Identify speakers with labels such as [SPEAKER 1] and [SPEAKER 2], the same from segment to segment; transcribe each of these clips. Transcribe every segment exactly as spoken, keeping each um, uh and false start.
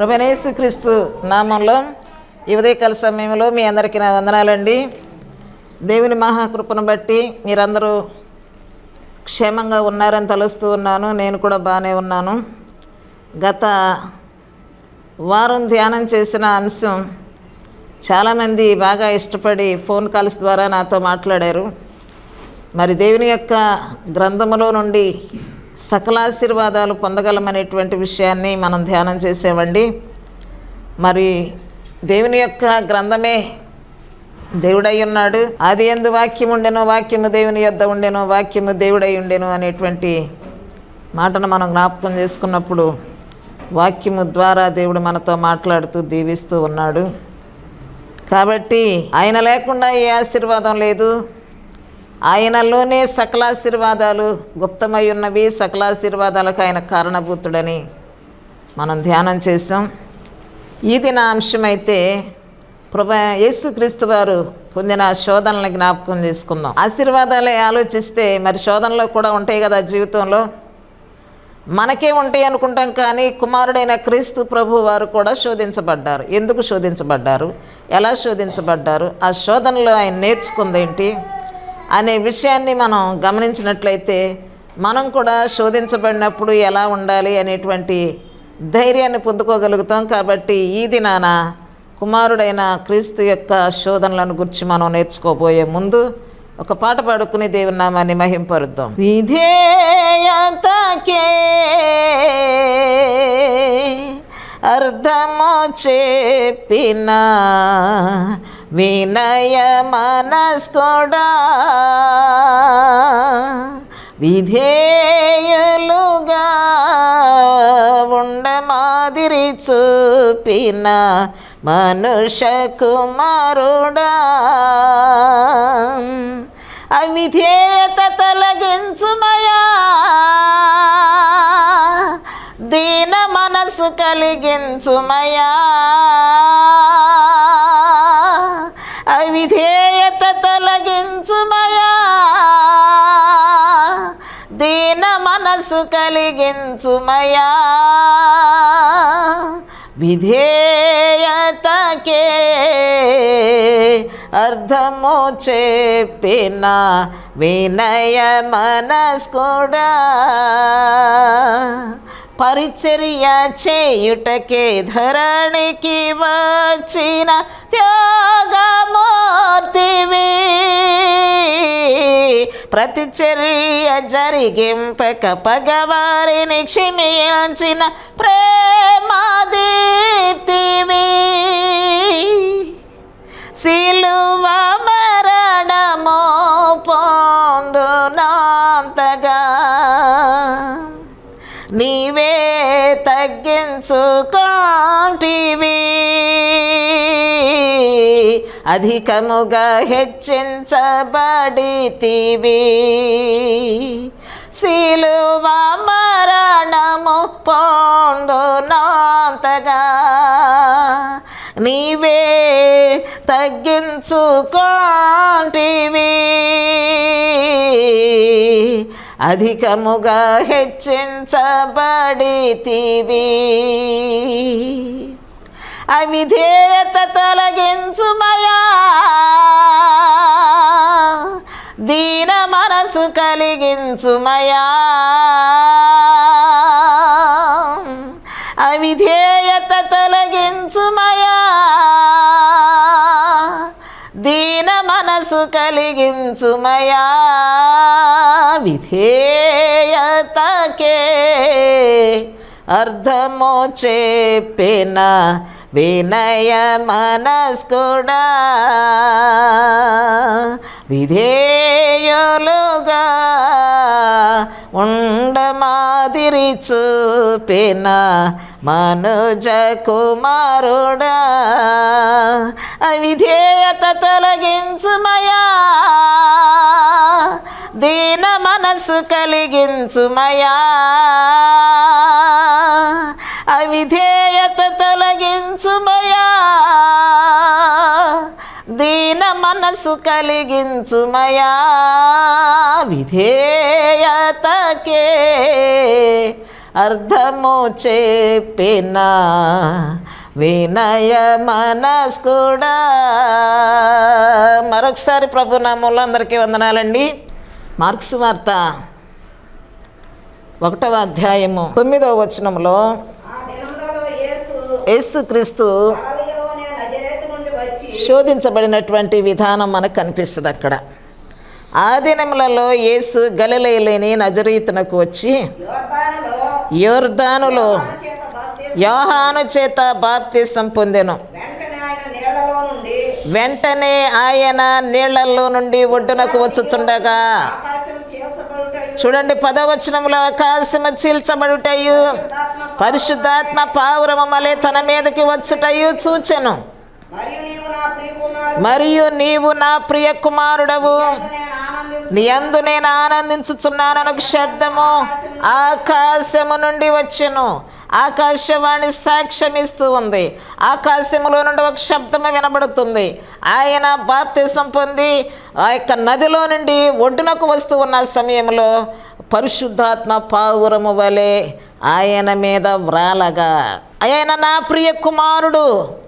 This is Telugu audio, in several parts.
[SPEAKER 1] ప్రభువైన యేసుక్రీస్తు నామంలో ఈ ఉదయకాల సమయంలో మీ అందరికీ నా వందనాలండి. దేవుని మహాకృపను బట్టి మీరందరూ క్షేమంగా ఉన్నారని తలుస్తూ ఉన్నాను. నేను కూడా బాగానే ఉన్నాను. గత వారం ధ్యానం చేసిన అంశం చాలామంది బాగా ఇష్టపడి ఫోన్ కాల్స్ ద్వారా నాతో మాట్లాడారు. మరి దేవుని యొక్క గ్రంథములో నుండి సకలాశీర్వాదాలు పొందగలమనేటువంటి విషయాన్ని మనం ధ్యానం చేసేవండి. మరి దేవుని యొక్క గ్రంథమే దేవుడై ఉన్నాడు. ఆది యందు వాక్యం ఉండెను, వాక్యము దేవుని యొద్ద ఉండెను, వాక్యము దేవుడై ఉండెను అనేటువంటి మాటను మనం జ్ఞాపకం చేసుకున్నప్పుడు వాక్యము ద్వారా దేవుడు మనతో మాట్లాడుతూ దీవిస్తూ ఉన్నాడు. కాబట్టి ఆయన లేకుండా ఏ ఆశీర్వాదం లేదు. ఆయనలోనే సకలాశీర్వాదాలు గుప్తమై ఉన్నవి. సకలాశీర్వాదాలకు ఆయన కారణభూతుడని మనం ధ్యానం చేసాం. ఈ దిన అంశమైతే ప్రభు యేసుక్రీస్తు వారు పొందిన శోధనలను జ్ఞాపకం చేసుకుందాం. ఆశీర్వాదాలే ఆలోచిస్తే మరి శోధనలో కూడా ఉంటాయి కదా జీవితంలో. మనకే ఉంటాయి అనుకుంటాం, కానీ కుమారుడైన క్రీస్తు ప్రభు వారు కూడా శోధించబడ్డారు. ఎందుకు శోధించబడ్డారు, ఎలా శోధించబడ్డారు, ఆ శోధనలో ఆయన నేర్చుకుందేంటి అనే విషయాన్ని మనం గమనించినట్లయితే మనం కూడా శోధించబడినప్పుడు ఎలా ఉండాలి అనేటువంటి ధైర్యాన్ని పొందుకోగలుగుతాం. కాబట్టి ఈ దినాన కుమారుడైన క్రీస్తు యొక్క శోధనలను గురించి మనం నేర్చుకోబోయే ముందు ఒక పాట పాడుకుని దేవుని నామాన్ని మహింపరుద్దాం. విధేయతకే అర్థము చెప్పిన వినయ మనస్కుడా, విధేయులుగా ఉండమాదిరి చూపిన మనుష్య కుమారుడా, అవిధేయత తొలగించుమయా, దీన మనసు కలిగించుమయా, అవిధేయత తొలగించుమయా, దీన మనసు కలిగించుమయా, విధేయతకే అర్థము చెప్పిన వినయ మనస్కుడా, పరిచర్య చేయుటకే ధరణికి వచ్చిన త్యాగమూర్తివి, ప్రతిచర్య జరిగింపక పగవారిని క్షమించిన ప్రేమదీప్తివి, సిలువ మరణము పొందునంతగా నీవే తగ్గించుకోంటివి, అధికముగా హెచ్చించబడితివి, సిలువ మరణము పొందునంతగా నీవే తగ్గించుకోంటివి, అధికముగా హెచ్చించబడితివి, అవిధేయత తొలగించుమయా, దీన మనసు కలిగించుమయా, అవిధేయత తొలగించుమయా, దీన మనసు కలిగించుమయా, విధేయతకే అర్థము చెప్పిన వినయ మనస్కుడా, విధేయులుగా ఉండమాదిరి చూపిన మనుజ కుమారుడా, అవిధేయత తొలగించుమయా, దీన మనసు కలిగించుమయా, అవిధేయత తొలగించుమయా, దీన మనసు కలిగించుమయా, విధేయతకే అర్థము చెప్పిన వినయ మనస్కుడా. మరొకసారి ప్రభు నామములో అందరికీ వందనాలండి. మార్క్స్ వార్త ఒకటవ అధ్యాయము తొమ్మిదవ వచనంలో యేసుక్రీస్తు శోధించబడినటువంటి విధానం మనకు కనిపిస్తుంది. అక్కడ ఆ దినములలో యేసు గలిలయలోని నజరీతునకు వచ్చి యోర్దానులో యోహాను చేత బాప్తిసం పొందెను. వెంటనే ఆయన నీళ్లలో నుండి ఒడ్డునకు వచ్చుచుండగా, చూడండి పదవచనంలో, ఆకాశము చీల్చబడుటయు పరిశుద్ధాత్మ పావురము వలె తన మీదకి వచ్చుటయు చూచెను. మరియు నీవు నా ప్రియ కుమారుడవు, నీ యందు నేను ఆనందించుచున్నానని ఒక శబ్దము ఆకాశము నుండి వచ్చెను. ఆకాశవాణి సాక్ష్యం ఇస్తూ ఉంది. ఆకాశములో నుండి ఒక శబ్దము వినబడుతుంది. ఆయన బాప్తిసం పొంది ఆ యొక్క నదిలో నుండి ఒడ్డునకు వస్తూ ఉన్న సమయంలో పరిశుద్ధాత్మ పావురము వలె ఆయన మీద వ్రాలగా, ఆయన నా ప్రియ కుమారుడు,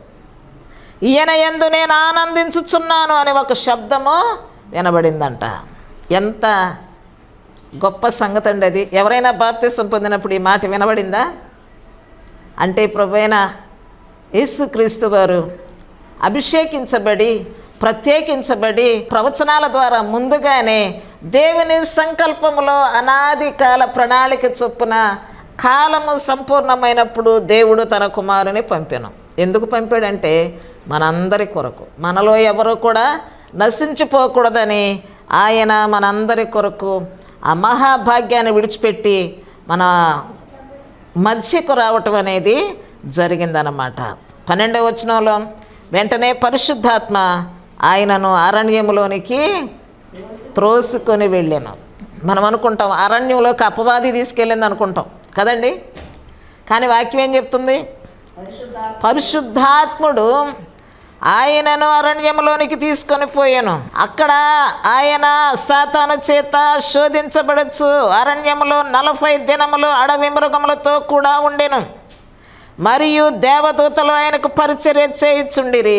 [SPEAKER 1] ఈయన యందు నేను ఆనందించుచున్నాను అని ఒక శబ్దము వినబడిందంట. ఎంత గొప్ప సంగతి అండి అది. ఎవరైనా బాప్తిసం పొందినప్పుడు ఈ మాట వినబడిందా? అంటే ప్రభువైన యేసుక్రీస్తు వారు అభిషేకించబడి ప్రత్యేకించబడి ప్రవచనాల ద్వారా ముందుగానే దేవుని సంకల్పములో అనాది కాల ప్రణాళిక చొప్పున కాలము సంపూర్ణమైనప్పుడు దేవుడు తన కుమారుని పంపెను. ఎందుకు పంపాడంటే మనందరి కొరకు, మనలో ఎవరు కూడా నశించిపోకూడదని ఆయన మనందరి కొరకు ఆ మహాభాగ్యాన్ని విడిచిపెట్టి మన మధ్యకు రావటం అనేది జరిగిందన్నమాట. పన్నెండవ వచనంలో, వెంటనే పరిశుద్ధాత్మ ఆయనను అరణ్యములోనికి త్రోసుకొని వెళ్ళాను. మనం అనుకుంటాం అరణ్యంలోకి అపవాది తీసుకెళ్ళింది అనుకుంటాం కదండి. కానీ వాక్యం ఏం చెప్తుంది? పరిశుద్ధాత్ముడు ఆయనను అరణ్యములోనికి తీసుకొని పోయాను. అక్కడ ఆయన సాతాను చేత శోధించబడచ్చు. అరణ్యములో నలభై దినములు అడవి మృగములతో కూడా ఉండెను. మరియు దేవదూతలు ఆయనకు పరిచర్య చేయుచుండిరి.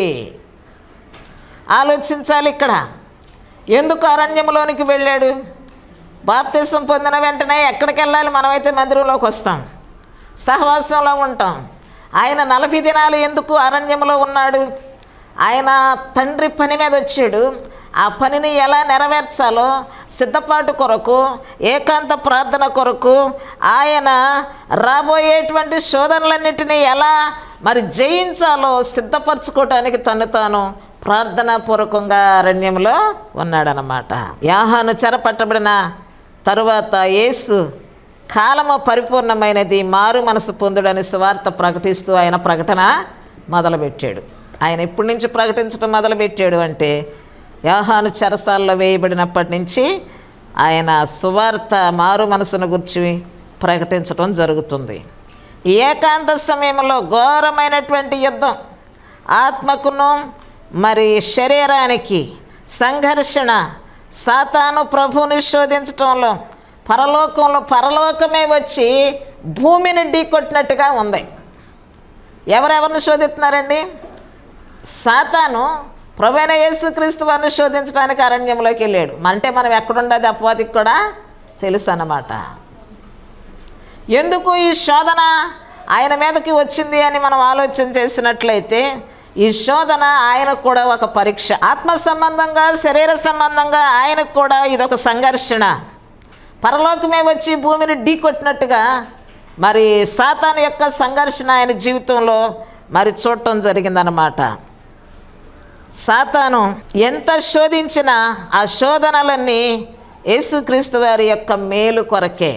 [SPEAKER 1] ఆలోచించాలి ఇక్కడ. ఎందుకు అరణ్యములోనికి వెళ్ళాడు? బాప్తిసం పొందిన వెంటనే ఎక్కడికి వెళ్ళాలి? మనమైతే మందిరంలోకి వస్తాం, సహవాసంలో ఉంటాం. ఆయన నలభై దినాలు ఎందుకు అరణ్యంలో ఉన్నాడు? ఆయన తండ్రి పని మీద వచ్చాడు. ఆ పనిని ఎలా నెరవేర్చాలో సిద్ధపాటు కొరకు, ఏకాంత ప్రార్థన కొరకు, ఆయన రాబోయేటువంటి శోధనలన్నిటినీ ఎలా మరి జయించాలో సిద్ధపరచుకోవటానికి తను తాను ప్రార్థనాపూర్వకంగా అరణ్యంలో ఉన్నాడనమాట. యోహాను చెరపట్టబడిన తరువాత యేసు కాలము పరిపూర్ణమైనది, మారు మనసు పొందుడని సువార్త ప్రకటిస్తూ ఆయన ప్రకటన మొదలుపెట్టాడు. ఆయన ఎప్పటి నుంచి ప్రకటించడం మొదలుపెట్టాడు అంటే యోహాను చెరసాల్లో వేయబడినప్పటి నుంచి ఆయన సువార్త మారు మనసును గురించి ప్రకటించడం జరుగుతుంది. ఈ ఏకాంత సమయంలో ఘోరమైనటువంటి యుద్ధం, ఆత్మకును మరి శరీరానికి సంఘర్షణ, సాతాను ప్రభువుని శోధించటంలో పరలోకంలో పరలోకమే వచ్చి భూమిని ఢీకొట్టినట్టుగా ఉంది. ఎవరెవరిని శోధిస్తున్నారండి? సాతాను ప్రభువైన యేసుక్రీస్తు వారిని శోధించడానికి అరణ్యంలోకి వెళ్ళాడు. అంటే మనం ఎక్కడుండేది అపవాదికి కూడా తెలుసు అన్నమాట. ఎందుకు ఈ శోధన ఆయన మీదకి వచ్చింది అని మనం ఆలోచన చేసినట్లయితే, ఈ శోధన ఆయనకు కూడా ఒక పరీక్ష. ఆత్మ సంబంధంగా శరీర సంబంధంగా ఆయనకు కూడా ఇదొక సంఘర్షణ. పరలోకమే వచ్చి భూమిని ఢీకొట్టినట్టుగా మరి సాతాను యొక్క సంఘర్షణ ఆయన జీవితంలో మరి చూడటం జరిగిందన్నమాట. సాతాను ఎంత శోధించినా ఆ శోధనలన్నీ యేసుక్రీస్తు వారి యొక్క మేలు కొరకే.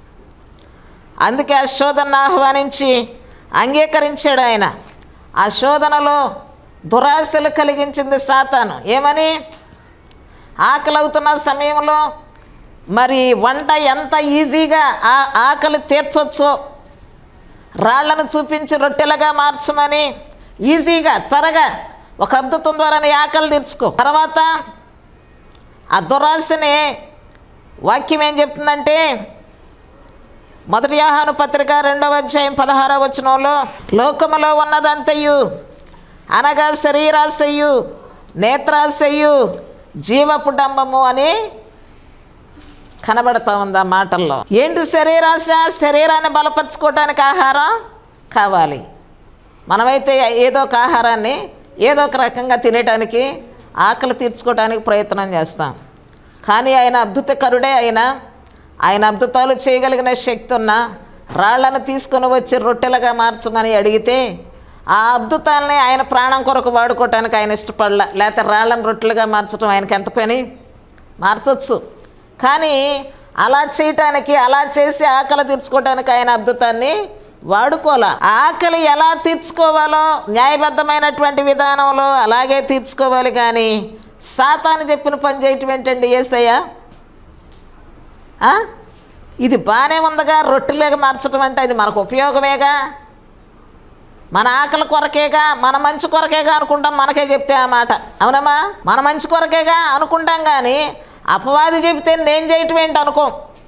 [SPEAKER 1] అందుకే ఆ శోధనను ఆహ్వానించి అంగీకరించాడు ఆయన. ఆ శోధనలో దురాశలు కలిగించింది సాతాను. ఏమని? ఆకలి అవుతున్న సమయంలో మరి వంట ఎంత ఈజీగా ఆ ఆకలి తీర్చొచ్చో రాళ్లను చూపించి రొట్టెలుగా మార్చమని ఈజీగా త్వరగా ఒక అద్భుతం ద్వారా నీ ఆకలి తీర్చుకో. తర్వాత ఆ దురాశని వాక్యం ఏం చెప్తుందంటే, మొదటి యోహాను పత్రిక రెండవ అధ్యాయం పదహారవ వచనంలో లోకములో ఉన్నదంతయు అనగా శరీరాశయు నేత్రాశయు జీవపు డంబము అని కనబడతా ఉంది ఆ మాటల్లో. ఏంటి శరీరాశ? శరీరాన్ని బలపరచుకోవటానికి ఆహారం కావాలి. మనమైతే ఏదో ఒక ఆహారాన్ని ఏదో ఒక రకంగా తినేటానికి ఆకలి తీర్చుకోవడానికి ప్రయత్నం చేస్తాం. కానీ ఆయన అద్భుతకరుడే. ఆయన ఆయన అద్భుతాలు చేయగలిగిన శక్తి ఉన్న రాళ్లను తీసుకొని వచ్చి రొట్టెలుగా మార్చమని అడిగితే ఆ అద్భుతాలని ఆయన ప్రాణం కొరకు వాడుకోవటానికి ఆయన ఇష్టపడలా. లేకపోతే రాళ్లను రొట్టెలుగా మార్చడం ఆయనకి ఎంత పని? మార్చవచ్చు. కానీ అలా చేయటానికి, అలా చేసి ఆకలి తీర్చుకోవడానికి ఆయన అద్భుతాన్ని వాడుకోవాలా. ఆకలి ఎలా తీర్చుకోవాలో న్యాయబద్ధమైనటువంటి విధానంలో అలాగే తీర్చుకోవాలి. కానీ సాతాను చెప్పిన పని చేయటం ఏంటండి యేసయ్య? ఇది బాగానే ఉందిగా, రొట్టెలుగా మార్చడం అంటే అది మనకు ఉపయోగమేగా, మన ఆకలి కొరకేగా, మన మంచి కొరకేగా అనుకుంటాం. మనకే చెప్తే ఆ మాట అవునమ్మా, మన మంచి కొరకేగా అనుకుంటాం. కానీ అపవాది చెబితే నేను చేయటం ఏంటి అనుకోం.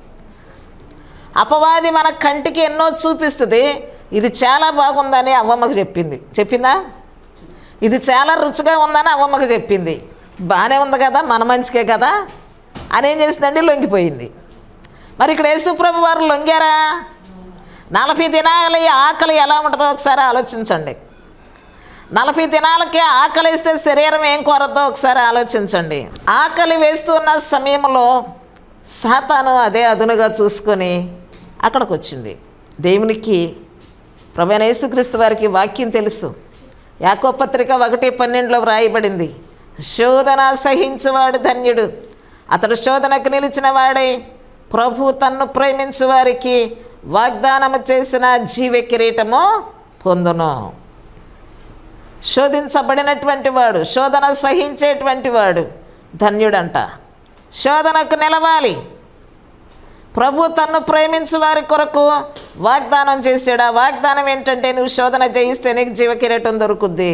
[SPEAKER 1] అపవాది మన కంటికి ఎన్నో చూపిస్తుంది. ఇది చాలా బాగుందని అవ్వమ్మకు చెప్పింది. చెప్పిందా? ఇది చాలా రుచిగా ఉందని అవ్వమ్మకు చెప్పింది. బాగానే ఉంది కదా, మన మంచికే కదా అని ఏం చేసిందండి? లొంగిపోయింది. మరి ఇక్కడ యేసుప్రభు వారు లొంగారా? నలభై దినాల ఆకలి ఎలా ఉంటుందో ఒకసారి ఆలోచించండి. నలభై దినాలకే ఆకలి వేస్తే శరీరం ఏం కోరద్దో ఒకసారి ఆలోచించండి. ఆకలి వేస్తున్న సమయంలో సాతాను అదే అదునుగా చూసుకొని అక్కడికి వచ్చింది. దేవునికి ప్రభువైన యేసుక్రీస్తు వారికి వాక్యం తెలుసు. యాకోబు పత్రిక ఒకటి పన్నెండులో వ్రాయబడింది, శోధన సహించువాడు ధన్యుడు, అతడు శోధనకు నిలిచిన వాడే ప్రభు తన్ను ప్రేమించు వారికి వాగ్దానము చేసిన జీవ కిరీటము పొందును. శోధించబడినటువంటి వాడు, శోధన సహించేటువంటి వాడు ధన్యుడంట. శోధనకు నిలవాలి. ప్రభు తన్ను ప్రేమించు వారి కొరకు వాగ్దానం చేశాడు. ఆ వాగ్దానం ఏంటంటే నువ్వు శోధన జయిస్తే నీకు జీవ కిరీటం దొరుకుద్ది.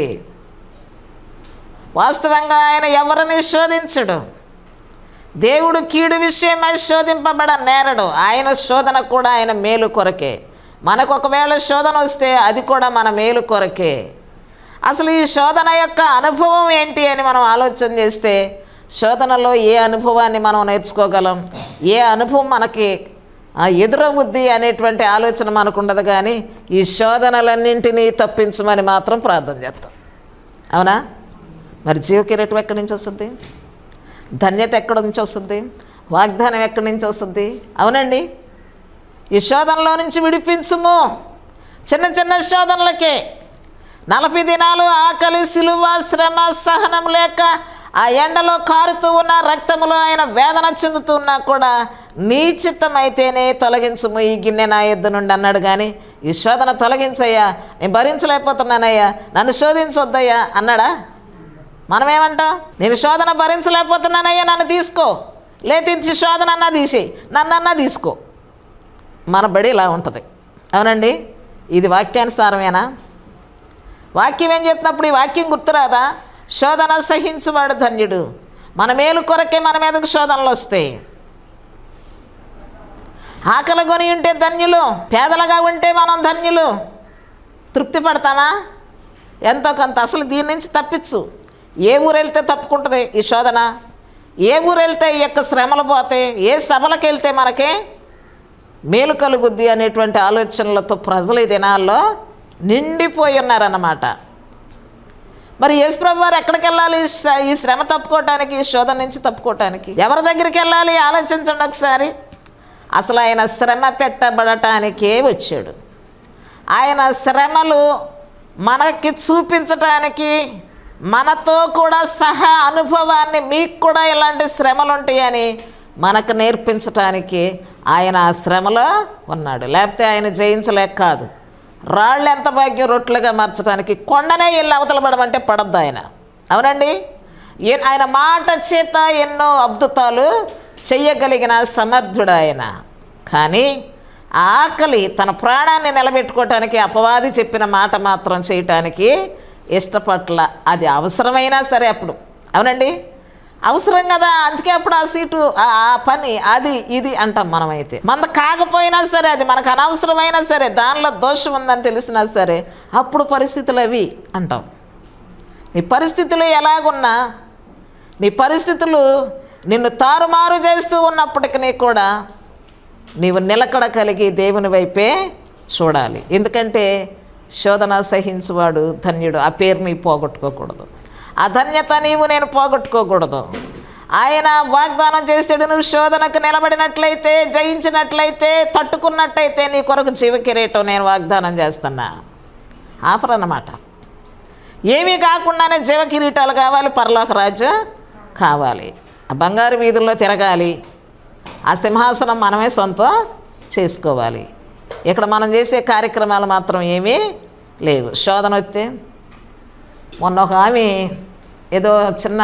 [SPEAKER 1] వాస్తవంగా ఆయన ఎవరిని శోధించడు. దేవుడు కీడు విషయమై శోధింపబడ నేరడు. ఆయన శోధన కూడా ఆయన మేలు కొరకే. మనకు ఒకవేళ శోధన వస్తే అది కూడా మన మేలు కొరకే. అసలు ఈ శోధన యొక్క అనుభవం ఏంటి అని మనం ఆలోచన చేస్తే శోధనలో ఏ అనుభవాన్ని మనం నేర్చుకోగలం, ఏ అనుభవం మనకి ఎదురవుద్ది అనేటువంటి ఆలోచన మనకు ఉండదు. కానీ ఈ శోధనలన్నింటినీ తప్పించమని మాత్రం ప్రార్థన చేస్తాం. అవునా? మరి జీవ కిరీటం ఎక్కడి నుంచి వస్తుంది? ధన్యత ఎక్కడి నుంచి వస్తుంది? వాగ్దానం ఎక్కడి నుంచి వస్తుంది? అవునండి, ఈ శోధనలో నుంచి విడిపించుము. చిన్న చిన్న శోధనలకే నలభై దినాలు ఆకలి, సిలువ, శ్రమ, సహనం లేక ఆ ఎండలో కారుతూ ఉన్న రక్తములో ఆయన వేదన చెందుతున్నా కూడా నీ చిత్తమైతేనే తొలగించుము ఈ గిన్నె నా యొద్ద నుండి అన్నాడు. కానీ ఈ శోధన తొలగించయ్యా, నేను భరించలేకపోతున్నానయ్యా, నన్ను శోధించొద్దయ్యా అన్నాడా? మనమేమంటాం? నేను శోధన భరించలేకపోతున్నానయ్యా, నన్ను తీసుకో, లేతించి శోధన అన్నా తీసేయి, నన్నన్నా తీసుకో. మన బడి ఇలా ఉంటుంది. అవునండి, ఇది వాక్యానుసారమేనా? వాక్యం ఏం చెప్తున్నప్పుడు ఈ వాక్యం గుర్తురాదా? శోధన సహించువాడు ధన్యుడు. మన మేలు కొరకే మన మీదకు శోధనలు వస్తాయి. ఆకలి కొని ఉంటే ధన్యులు, పేదలుగా ఉంటే మనం ధన్యులు. తృప్తి పడతామా? ఎంతో కొంత. అసలు దీని నుంచి తప్పించు. ఏ ఊరు వెళ్తే తప్పుకుంటుంది ఈ శోధన? ఏ ఊరు వెళ్తే ఈ యొక్క శ్రమలు పోతాయి? ఏ సభలకు వెళ్తే మనకే మేలు కలుగుద్ది అనేటువంటి ఆలోచనలతో ప్రజలు ఈ దినాల్లో నిండిపోయి ఉన్నారన్నమాట. మరి యేసుప్రభు వారు ఎక్కడికి వెళ్ళాలి ఈ శ్రమ తప్పుకోవటానికి, ఈ శోధన నుంచి తప్పుకోవటానికి? ఎవరి దగ్గరికి వెళ్ళాలి ఆలోచించండి ఒకసారి. అసలు ఆయన శ్రమ పెట్టబడటానికే వచ్చాడు. ఆయన శ్రమలు మనకి చూపించటానికి, మనతో కూడా సహా అనుభవాన్ని, మీకు కూడా ఇలాంటి శ్రమలు ఉంటాయని మనకు నేర్పించటానికి ఆయన ఆ శ్రమలో ఉన్నాడు. లేకపోతే ఆయన జయించలేక కాదు. రాళ్ళు ఎంత భాగ్యం రొట్టెలుగా మార్చడానికి. కొండనే వెళ్ళి అవతల పడమంటే పడద్దు ఆయన. అవునండి, ఆయన మాట చేత ఎన్నో అద్భుతాలు చెయ్యగలిగిన సమర్థుడు ఆయన. కానీ ఆకలి, తన ప్రాణాన్ని నిలబెట్టుకోవటానికి అపవాది చెప్పిన మాట మాత్రం చేయటానికి ఇష్టపట్ల. అది అవసరమైనా సరే అప్పుడు. అవునండి, అవసరం కదా, అందుకే అప్పుడు ఆ సీటు ఆ పని అది ఇది అంటాం మనమైతే. మన కాకపోయినా సరే, అది మనకు అనవసరమైనా సరే, దానిలో దోషం ఉందని తెలిసినా సరే అప్పుడు పరిస్థితులు అవి అంటాం. నీ పరిస్థితులు ఎలాగున్నా, నీ పరిస్థితులు నిన్ను తారుమారు చేస్తూ ఉన్నప్పటికీ కూడా నీవు నిలకడ కలిగి దేవుని వైపే చూడాలి. ఎందుకంటే శోధన సహించువాడు ధన్యుడు. ఆ పేరుని పోగొట్టుకోకూడదు, ఆ ధన్యత నీవు నేను పోగొట్టుకోకూడదు. ఆయన వాగ్దానం చేసాడు, నువ్వు శోధనకు నిలబడినట్లయితే, జయించినట్లయితే, తట్టుకున్నట్టయితే నీ కొరకు జీవ కిరీటం నేను వాగ్దానం చేస్తున్నా. ఆఫర్ అన్నమాట. ఏమీ కాకుండానే జీవ కిరీటాలు కావాలి, పరలోక రాజ్యం కావాలి, ఆ బంగారు వీధుల్లో తిరగాలి, ఆ సింహాసనం మనమే సొంతం చేసుకోవాలి. ఇక్కడ మనం చేసే కార్యక్రమాలు మాత్రం ఏమీ లేవు. శోధన వస్తే మొన్న ఒక ఆమె ఏదో చిన్న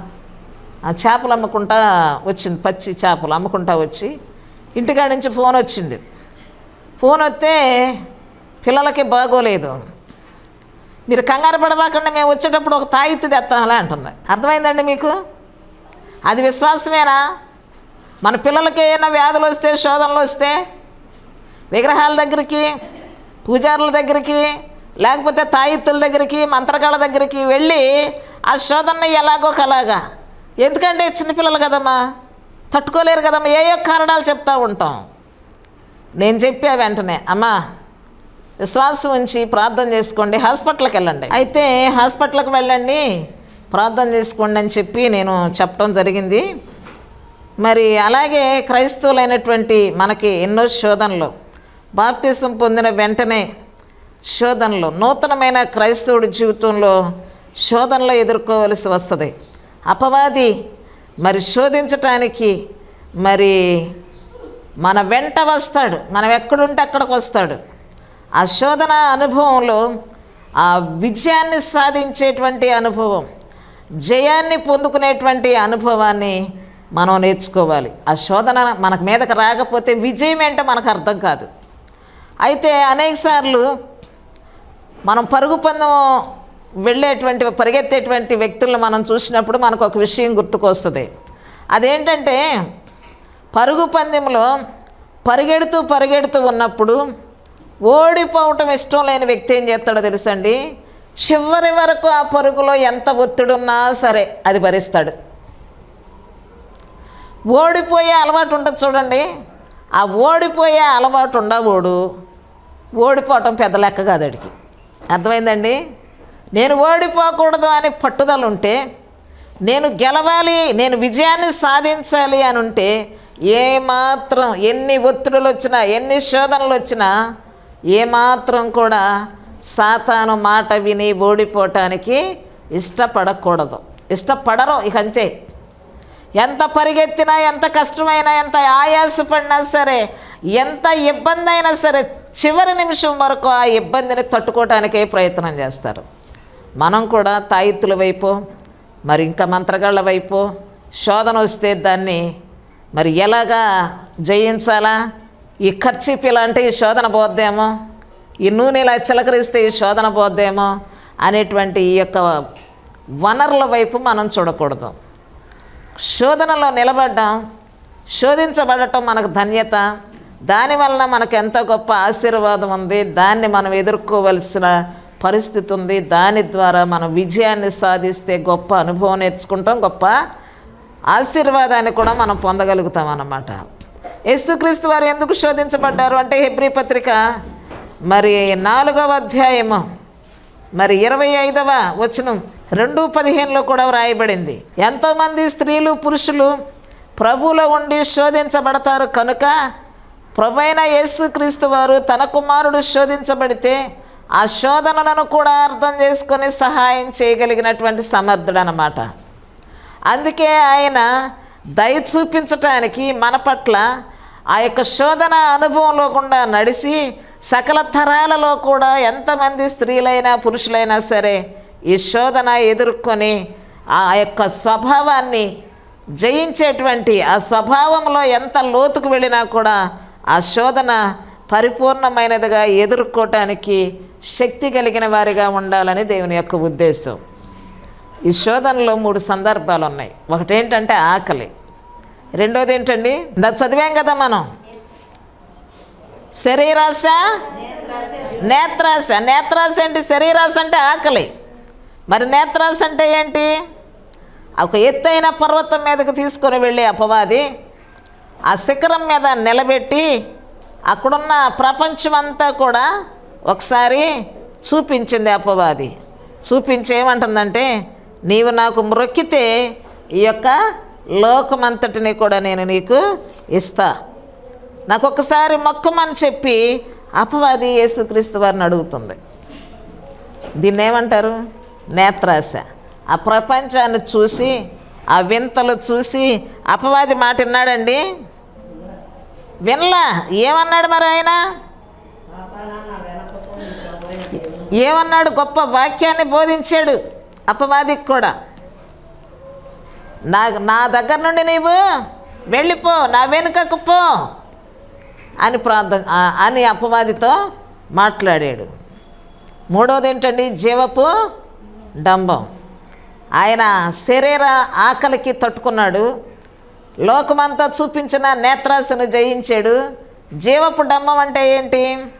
[SPEAKER 1] చేపలు అమ్ముకుంటా వచ్చింది, పచ్చి చేపలు అమ్ముకుంటా వచ్చి ఇంటికాడ నుంచి ఫోన్ వచ్చింది. ఫోన్ వస్తే పిల్లలకి బాగోలేదు, మీరు కంగారు పడబాకండి, మేము వచ్చేటప్పుడు ఒక తాయిత్తు తెస్తామలే అంటుంది. అర్థమైందండి మీకు? అది విశ్వాసమేనా? మన పిల్లలకి ఏమైనా వ్యాధులు వస్తే, శోధనలు వస్తే విగ్రహాల దగ్గరికి, పూజారుల దగ్గరికి, లేకపోతే తాయిత్తుల దగ్గరికి, మంత్రగాళ్ళ దగ్గరికి వెళ్ళి ఆ శోధనని ఎలాగో కలాగా, ఎందుకంటే చిన్నపిల్లలు కదమ్మా, తట్టుకోలేరు కదమ్మా, ఏ ఏ కారణాలు చెప్తూ ఉంటాం. నేను చెప్పా వెంటనే, అమ్మా విశ్వాసం ఉంచి ప్రార్థన చేసుకోండి, హాస్పిటల్కి వెళ్ళండి. అయితే హాస్పిటల్కి వెళ్ళండి, ప్రార్థన చేసుకోండి అని చెప్పి నేను చెప్పడం జరిగింది. మరి అలాగే క్రైస్తవులైనటువంటి మనకి ఎన్నో శోధనలు, బాప్టిజం పొందిన వెంటనే శోధనలు, నూతనమైన క్రైస్తవుడి జీవితంలో శోధనలు ఎదుర్కోవలసి వస్తుంది. అపవాది మరి శోధించటానికి మరి మన వెంట వస్తాడు, మనం ఎక్కడుంటే అక్కడికి వస్తాడు. ఆ శోధన అనుభవంలో ఆ విజయాన్ని సాధించేటువంటి అనుభవం, జయాన్ని పొందుకునేటువంటి అనుభవాన్ని మనం నేర్చుకోవాలి. ఆ శోధన మనకు మీదకి రాకపోతే విజయం ఏంటో మనకు అర్థం కాదు. అయితే అనేకసార్లు మనం పరుగు పందెం వెళ్ళేటువంటి, పరిగెత్తేటువంటి వ్యక్తులను మనం చూసినప్పుడు మనకు ఒక విషయం గుర్తుకొస్తుంది. అదేంటంటే పరుగు పందెంలో పరిగెడుతూ పరిగెడుతూ ఉన్నప్పుడు ఓడిపోవటం ఇష్టం లేని వ్యక్తి ఏం చేస్తాడో తెలుసండి, చివరి వరకు ఆ పరుగులో ఎంత ఒత్తిడి ఉన్నా సరే అది భరిస్తాడు. ఓడిపోయే అలవాటు ఉంటుంది చూడండి, ఆ ఓడిపోయే అలవాటు ఉండవోడు ఓడిపోవటం పెద్ద లెక్క కాదు అడిగి. అర్థమైందండి? నేను ఓడిపోకూడదు అని పట్టుదల ఉంటే, నేను గెలవాలి, నేను విజయాన్ని సాధించాలి అని ఉంటే, ఏమాత్రం ఎన్ని ఒత్తిడులు వచ్చినా, ఎన్ని శోధనలు వచ్చినా ఏమాత్రం కూడా సాతాను మాట విని ఓడిపోవటానికి ఇష్టపడకూడదు. ఇష్టపడరు ఇక అంతే. ఎంత పరిగెత్తినా, ఎంత కష్టమైనా, ఎంత ఆయాసపడినా సరే, ఎంత ఇబ్బంది అయినా సరే చివరి నిమిషం వరకు ఆ ఇబ్బందిని తట్టుకోవటానికే ప్రయత్నం చేస్తారు. మనం కూడా తాయిత్తుల వైపు, మరి ఇంకా మంత్రగాళ్ళ వైపు శోధన వస్తే దాన్ని మరి ఎలాగా జయించాలా, ఈ ఖర్చీపు ఇలా అంటే ఈ శోధన పోద్దేమో, ఈ నూనె ఇలా చిలకరిస్తే ఈ శోధన పోద్దేమో అనేటువంటి ఈ యొక్క వనరుల వైపు మనం చూడకూడదు. శోధనలో నిలబడ్డం, శోధించబడటం మనకు ధన్యత, దానివలన మనకు ఎంతో గొప్ప ఆశీర్వాదం ఉంది, దాన్ని మనం ఎదుర్కోవలసిన పరిస్థితి ఉంది. దాని ద్వారా మనం విజయాన్ని సాధిస్తే గొప్ప అనుభవం నేర్చుకుంటాం, గొప్ప ఆశీర్వాదాన్ని కూడా మనం పొందగలుగుతాం అన్నమాట. యేసుక్రీస్తు వారు ఎందుకు శోధించబడ్డారు అంటే హెబ్రీ పత్రిక మరి నాలుగవ అధ్యాయము మరి ఇరవై ఐదవ వచనం రెండు పదిహేనులో కూడా వ్రాయబడింది. ఎంతోమంది స్త్రీలు పురుషులు ప్రభువులో ఉండి శోధించబడతారు కనుక ప్రభువైన యేసుక్రీస్తు వారు తన కుమారుడు శోధించబడితే ఆ శోధనలను కూడా అర్థం చేసుకొని సహాయం చేయగలిగినటువంటి సమర్థుడు అన్నమాట. అందుకే ఆయన దయ చూపించటానికి మన పట్ల ఆ యొక్క శోధన అనుభవంలో కూడా నడిచి సకల తరాలలో కూడా ఎంతమంది స్త్రీలైనా పురుషులైనా సరే ఈ శోధన ఎదుర్కొని ఆ యొక్క స్వభావాన్ని జయించేటువంటి, ఆ స్వభావంలో ఎంత లోతుకు వెళ్ళినా కూడా ఆ శోధన పరిపూర్ణమైనదిగా ఎదుర్కోవటానికి శక్తి కలిగిన వారిగా ఉండాలని దేవుని యొక్క ఉద్దేశం. ఈ శోధనలో మూడు సందర్భాలు ఉన్నాయి. ఒకటి ఏంటంటే ఆకలి, రెండోది ఏంటండి ఇందా చదివాం కదా మనం, శరీరాశ నేత్రాశ. నేత్రాశ ఏంటి? శరీరాశ అంటే ఆకలి. మరి నేత్రాశ అంటే ఏంటి? ఒక ఎత్తైన పర్వతం మీదకి తీసుకొని వెళ్ళి అపవాది ఆ శిఖరం మీద నిలబెట్టి అక్కడున్న ప్రపంచమంతా కూడా ఒకసారి చూపించింది అపవాది. చూపించి ఏమంటుందంటే, నీవు నాకు మ్రొక్కితే ఈ యొక్క లోకమంతటిని కూడా నేను నీకు ఇస్తా, నాకు ఒకసారి మొక్కమని చెప్పి అపవాది యేసుక్రీస్తు వారిని అడుగుతుంది. దీన్ని ఏమంటారు? నేత్రాశ. ఆ ప్రపంచాన్ని చూసి, ఆ వింతలు చూసి అపవాది మాట విన్నాడండి? వినలా. ఏమన్నాడు మరి ఆయన? ఏమన్నాడు? గొప్ప వాక్యాన్ని బోధించాడు అపవాదికి కూడా. నా నా దగ్గర నుండి నీవు వెళ్ళిపో, నా వెనుకకు పో అని ప్రార్థన అని అపవాదితో మాట్లాడాడు. మూడోది ఏంటండి? జీవపు డంబం. ఆయన శరీర ఆకలికి తట్టుకున్నాడు, లోకమంతా చూపించిన నేత్రాశను జయించాడు. జీవపు డంబం అంటే ఏంటి?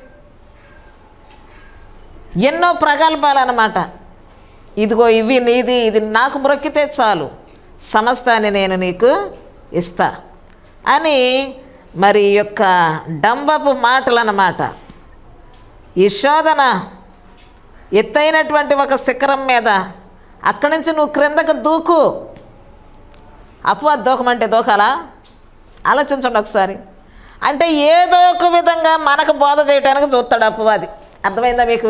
[SPEAKER 1] ఎన్నో ప్రగల్భాలు అన్నమాట. ఇదిగో ఇవి నీది, ఇది నాకు మ్రొక్కితే చాలు, సమస్తాన్ని నేను నీకు ఇస్తా అని మరి యొక్క డంబపు మాటలు అన్నమాట. ఈ శోధన ఎత్తైనటువంటి ఒక శిఖరం మీద, అక్కడి నుంచి నువ్వు క్రిందకు దూకు. అపవాది దూకమంటే దూకాలా? ఆలోచించండి ఒకసారి. అంటే ఏదో ఒక విధంగా మనకు బోధ చేయడానికి చూస్తాడు అపవాది. అర్థమైందా మీకు?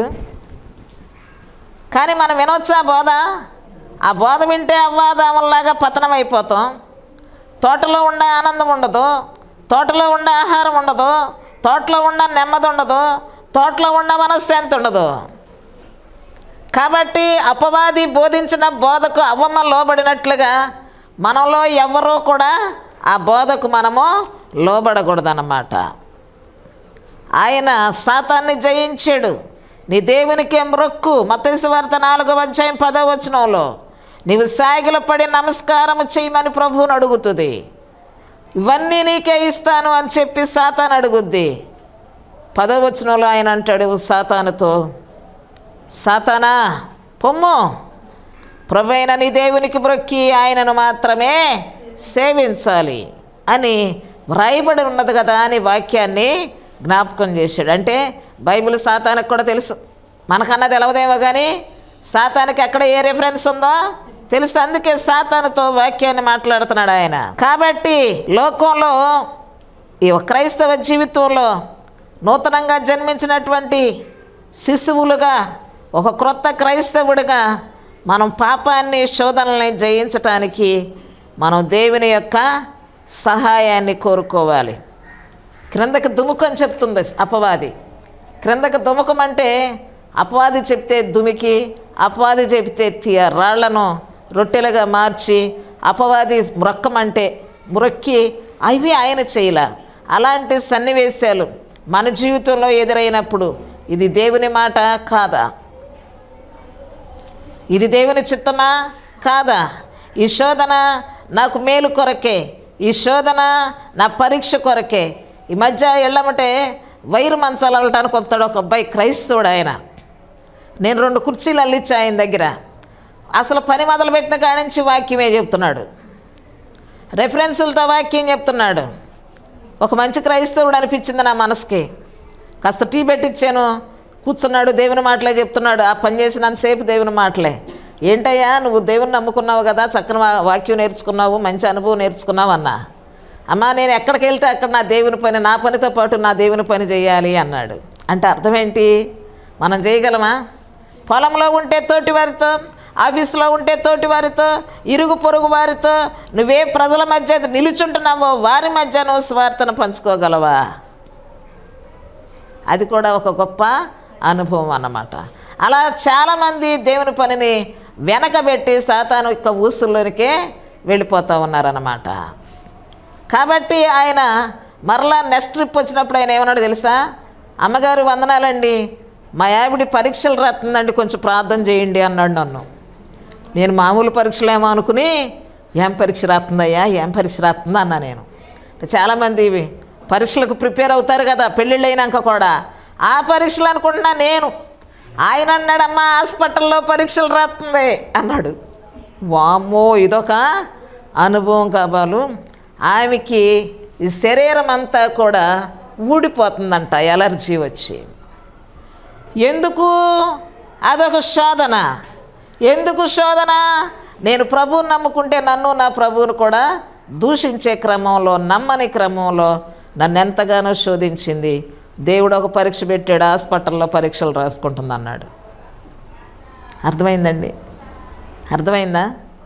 [SPEAKER 1] కానీ మనం వినొచ్చా బోధ? ఆ బోధ వింటే అవ్వాదాముల్లాగా పతనం అయిపోతాం. తోటలో ఉండే ఆనందం ఉండదు, తోటలో ఉండే ఆహారం ఉండదు, తోటలో ఉండే నెమ్మది ఉండదు, తోటలో ఉండే మనశ్శాంతి ఉండదు. కాబట్టి అపవాది బోధించిన బోధకు అవ్వమ్మ లోబడినట్లుగా మనలో ఎవరూ కూడా ఆ బోధకు మనము లోబడకూడదన్నమాట. ఆయన సాతాన్ని జయించాడు. నీ దేవునికి మ్రొక్కు. మత్తయి సువార్త నాలుగవ అధ్యాయం పదవ వచనంలో నీవు సాగిల పడి నమస్కారం చేయమని ప్రభువుని అడుగుతుంది. ఇవన్నీ నీకే ఇస్తాను అని చెప్పి సాతాను అడుగుద్ది. పదవ వచనంలో ఆయన అంటాడు సాతానుతో, సాతానా పొమ్ము, ప్రభువైన నీ దేవునికి మ్రొక్కి ఆయనను మాత్రమే సేవించాలి అని వ్రాయబడి ఉన్నది కదా అని వాక్యాన్ని జ్ఞాపకం చేశాడు. అంటే బైబిల్ సాతానికి కూడా తెలుసు, మనకన్నా తెలవదేమో కానీ సాతానికి ఎక్కడ ఏ రిఫరెన్స్ ఉందో తెలుసు. అందుకే సాతానుతో వాక్యాన్ని మాట్లాడుతున్నాడు ఆయన. కాబట్టి లోకంలో ఈ క్రైస్తవ జీవితంలో నూతనంగా జన్మించినటువంటి శిశువులుగా, ఒక క్రొత్త క్రైస్తవుడిగా మనం పాపాన్ని, శోధనల్ని జయించటానికి మనం దేవుని యొక్క సహాయాన్ని కోరుకోవాలి. క్రిందకి దుముకని చెప్తుంది అపవాది. క్రిందకి దుముకం అంటే అపవాది చెప్తే దుమికి, అపవాది చెప్తే తీయ రాళ్లను రొట్టెలుగా మార్చి అపవాది మ్రొక్కమంటే మ్రొక్కి అవి ఆయన చేయలా. అలాంటి సన్నివేశాలు మన జీవితంలో ఎదురైనప్పుడు ఇది దేవుని మాట కాదా? ఇది దేవుని చిత్తమా కాదా? ఈ శోధన నాకు మేలు కొరకే, ఈ శోధన నా పరీక్ష కొరకే. ఈ మధ్య ఎళ్ళమంటే వైరు మంచాలు అల్లటానికి వస్తాడు ఒక అబ్బాయి, క్రైస్తవుడు ఆయన. నేను రెండు కుర్చీలు అల్లిచ్చి ఆయన దగ్గర, అసలు పని మొదలుపెట్టిన కాడి నుంచి వాక్యమే చెప్తున్నాడు, రెఫరెన్సులతో వాక్యం చెప్తున్నాడు. ఒక మంచి క్రైస్తవుడు అనిపించింది నా మనసుకి. కాస్త టీ పెట్టించాను, కూర్చున్నాడు, దేవుని మాటలే చెప్తున్నాడు. ఆ పని చేసినంతసేపు దేవుని మాటలే. ఏంటయ్యా నువ్వు దేవుని నమ్ముకున్నావు కదా, చక్కని వాక్యం నేర్చుకున్నావు, మంచి అనుభవం నేర్చుకున్నావు అన్నా. అమ్మా నేను ఎక్కడికి వెళ్తే అక్కడ నా దేవుని పని, నా పనితో పాటు నా దేవుని పని చేయాలి అన్నాడు. అంటే అర్థం ఏంటి? మనం చేయగలమా? పొలంలో ఉంటే తోటి వారితో, ఆఫీసులో ఉంటే తోటి వారితో, ఇరుగు పొరుగు వారితో, నువ్వే ప్రజల మధ్య నిలుచుంటున్నావో వారి మధ్య నువ్వు స్వార్థను పంచుకోగలవా? అది కూడా ఒక గొప్ప అనుభవం అన్నమాట. అలా చాలామంది దేవుని పనిని వెనకబెట్టి సాతాను యొక్క ఊసుల్లోనికే వెళ్ళిపోతూ ఉన్నారన్నమాట. కాబట్టి ఆయన మరలా నెక్స్ట్ ట్రిప్ వచ్చినప్పుడు ఆయన ఏమన్నాడు తెలుసా? అమ్మగారు వందనాలండి, మా ఆవిడ పరీక్షలు రాస్తుందండి, కొంచెం ప్రార్థన చేయండి అన్నాడు నన్ను. నేను మామూలు పరీక్షలేమో అనుకుని ఏం పరీక్ష రాస్తుందయ్యా ఏం పరీక్ష రాస్తుందా అన్నా నేను. చాలామంది పరీక్షలకు ప్రిపేర్ అవుతారు కదా పెళ్ళిళ్ళు అయినాక కూడా, ఆ పరీక్షలు అనుకుంటున్నా నేను. ఆయన అన్నాడమ్మా హాస్పిటల్లో పరీక్షలు రాస్తుంది అన్నాడు. వామ్మో ఇదొక అనుభవం కాబాలు. ఆమెకి ఈ శరీరం అంతా కూడా ఊడిపోతుందంట ఎలర్జీ వచ్చి. ఎందుకు? అదొక శోధన. ఎందుకు శోధన? నేను ప్రభువుని నమ్ముకుంటే నన్ను నా ప్రభువును కూడా దూషించే క్రమంలో, నమ్మని క్రమంలో నన్ను ఎంతగానో శోధించింది. దేవుడు ఒక పరీక్ష పెట్టాడు, హాస్పిటల్లో పరీక్షలు రాసుకుంటుంది అన్నాడు. అర్థమైందండి? అర్థమైందా?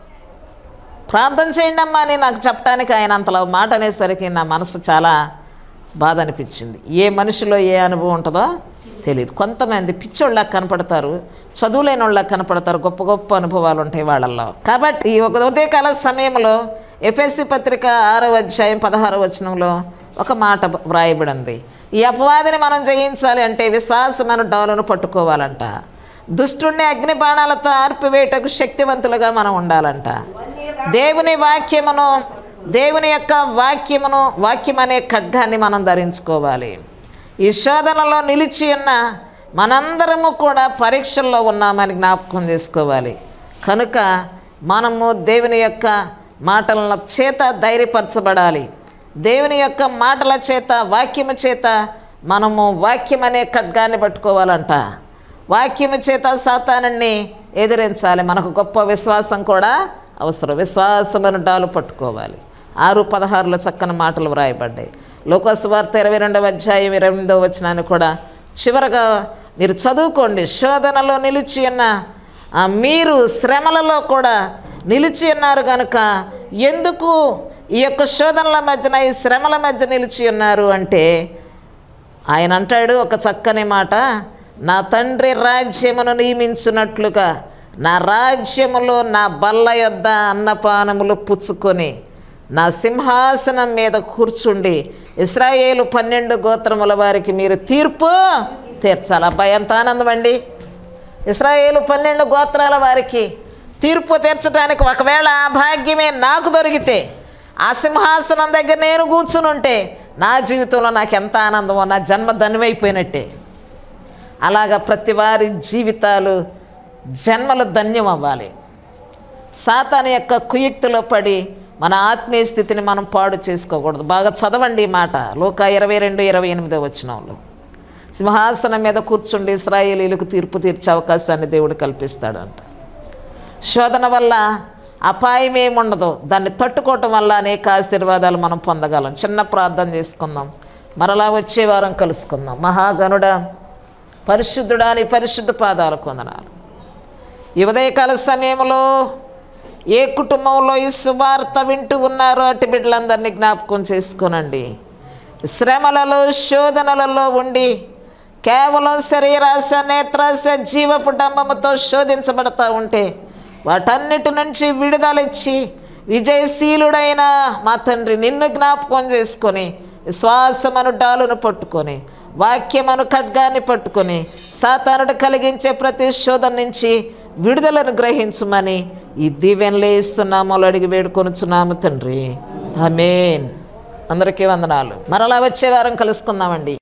[SPEAKER 1] ప్రార్థన చేయండి అమ్మా అని నాకు చెప్పడానికి ఆయన అంతలో మాట అనేసరికి నా మనసు చాలా బాధ అనిపించింది. ఏ మనిషిలో ఏ అనుభవం ఉంటుందో తెలియదు. కొంతమంది పిచ్చోళ్ళకి కనపడతారు, చదువులేని వాళ్ళకి కనపడతారు, గొప్ప గొప్ప అనుభవాలు ఉంటాయి వాళ్ళల్లో. కాబట్టి ఈ ఒక ఉదయకాల సమయంలో ఎఫెసీ పత్రిక ఆరో అధ్యాయం పదహారో వచనంలో ఒక మాట వ్రాయబడింది. ఈ అపవాదిని మనం జయించాలి అంటే విశ్వాసమైన డాలును పట్టుకోవాలంట. దుష్టుణ్ణి అగ్ని బాణాలతో ఆర్పివేటకు శక్తివంతులుగా మనం ఉండాలంట. దేవుని వాక్యమును, దేవుని యొక్క వాక్యమును, వాక్యం అనే ఖడ్గాన్ని మనం ధరించుకోవాలి. ఈ శోధనలో నిలిచి ఉన్న మనందరము కూడా పరీక్షల్లో ఉన్నామని జ్ఞాపకం చేసుకోవాలి. కనుక మనము దేవుని యొక్క మాటల చేత ధైర్యపరచబడాలి. దేవుని యొక్క మాటల చేత, వాక్యము చేత మనము వాక్యం అనే ఖడ్గాన్ని పట్టుకోవాలంట. వాక్యము చేత సాతానుని ఎదిరించాలి. మనకు గొప్ప విశ్వాసం కూడా అవసరం. విశ్వాసమైన డాలు పట్టుకోవాలి. ఆరు పదహారులో చక్కని మాటలు వ్రాయబడ్డాయి. లోకాసు వార్త ఇరవై రెండవ అధ్యాయం ఇరవై ఎనిమిదవ వచనాన్ని కూడా చివరగా మీరు చదువుకోండి. శోధనలో నిలిచి ఉన్న మీరు శ్రమలలో కూడా నిలిచి ఉన్నారు కనుక ఎందుకు ఈ యొక్క శోధనల మధ్యన, ఈ శ్రమల మధ్య నిలిచి ఉన్నారు అంటే ఆయన అంటాడు ఒక చక్కని మాట, నా తండ్రి రాజ్యమును నియమించినట్లుగా నా రాజ్యములో నా బల్ల యొద్ద అన్నపానములు పుచ్చుకొని నా సింహాసనం మీద కూర్చుండి ఇశ్రాయేలు పన్నెండు గోత్రముల వారికి మీరు తీర్పు తీర్చాలి. అబ్బాయి ఎంత ఆనందం అండి! ఇశ్రాయేలు పన్నెండు గోత్రాల వారికి తీర్పు తీర్చడానికి ఒకవేళ ఆ భాగ్యమే నాకు దొరికితే, ఆ సింహాసనం దగ్గర నేను కూర్చుని ఉంటే నా జీవితంలో నాకు ఎంత ఆనందమో, నా జన్మ ధన్యమైపోయినట్టే. అలాగా ప్రతి వారి జీవితాలు, జన్మలు ధన్యం అవ్వాలి. సాతాను యొక్క కుయుక్తిలో పడి మన ఆత్మీయ స్థితిని మనం పాడు చేసుకోకూడదు. బాగా చదవండి ఈ మాట. లోకా ఇరవై రెండు ఇరవై ఎనిమిదో వచనంలో సింహాసనం మీద కూర్చుండి ఇశ్రాయేలీయులకు తీర్పు తీర్చే అవకాశాన్ని దేవుడు కల్పిస్తాడంట. శోధన వల్ల అపాయం ఏముండదు, దాన్ని తట్టుకోవటం వల్ల అనేక ఆశీర్వాదాలు మనం పొందగలం. చిన్న ప్రార్థన చేసుకుందాం, మరలా వచ్చే వారం కలుసుకుందాం. మహాగణుడ, పరిశుద్ధుడా, నీ పరిశుద్ధ పాదాలకు వందనాలు. ఈ ఉదయకాల సమయంలో ఏ కుటుంబంలో ఈ సువార్త వింటూ ఉన్నారో అటు బిడ్డలందరినీ జ్ఞాపకం చేసుకోనండి. శ్రమలలో, శోధనలలో ఉండి కేవలం శరీరాశ, నేత్రాశ, జీవపు డంబముతో శోధించబడతా ఉంటే వాటన్నిటి నుంచి విడుదల ఇచ్చి విజయశీలుడైన మా తండ్రి నిన్ను జ్ఞాపకం చేసుకొని విశ్వాసమను డాలును పట్టుకొని వాక్యమను ఖడ్గాన్ని పట్టుకొని సాతానుడు కలిగించే ప్రతి శోధన నుంచి విడుదలను గ్రహించమని ఈ దీవెనలు ఇస్తున్నాము అడిగి వేడుకొనుచున్నాము తండ్రి. ఆమేన్. అందరికీ వందనాలు. మరలా వచ్చే వారం కలుసుకుందామండి.